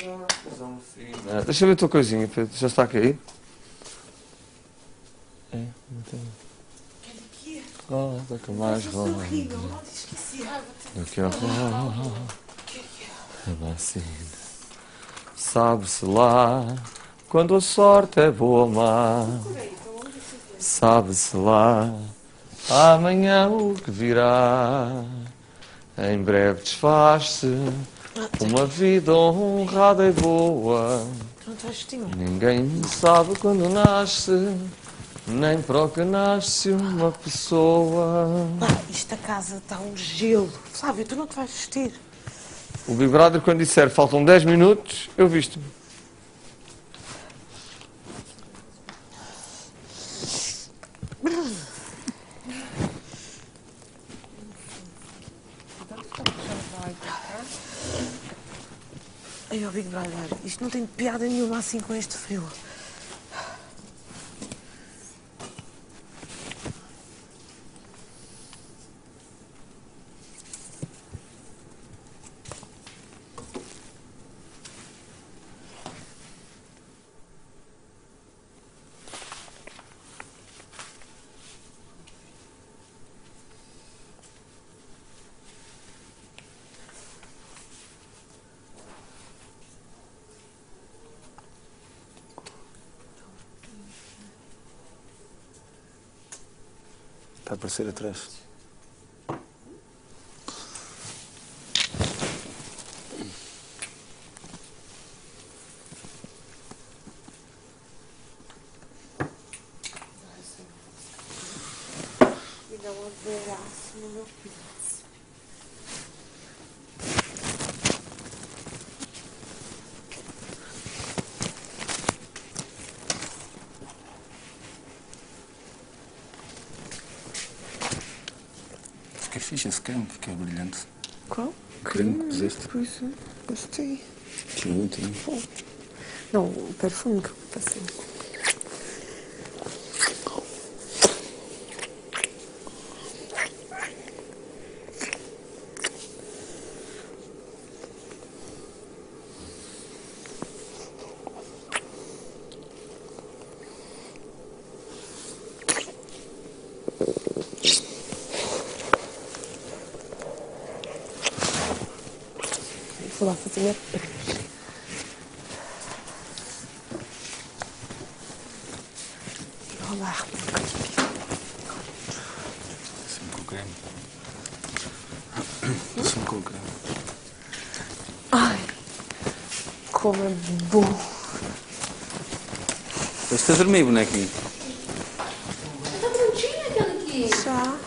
Deixa eu ver a tua coisinha, Pedro. Já está a cair? É, não tem. Roda que mais roda. Do que a roda. Sabe-se lá quando a sorte é boa ou má. Sabe-se lá amanhã o que virá. Em breve desfaz-se uma vida honrada e boa. Ninguém sabe quando nasce, nem para o que nasce uma pessoa. Esta casa está um gelo. Flávio, tu não te vais vestir. O Big Brother, quando disser faltam 10 minutos, eu visto-me. Ai, Big Brother, isto não tem piada nenhuma assim com este frio. Está a aparecer atrás. E dá um abraço no meu príncipe. Fica fixe esse creme, porque é brilhante. Qual? O creme que puseste. Pois é, gostei. Muito. Não, o perfume que eu passei. Vou lá fazer minha prancha. Vou lá arrumar aqui. Assim com o creme. Assim com o creme. Ai, como é bom. Estás a dormir, bonequinho? Está prontinho aquele aqui? Já.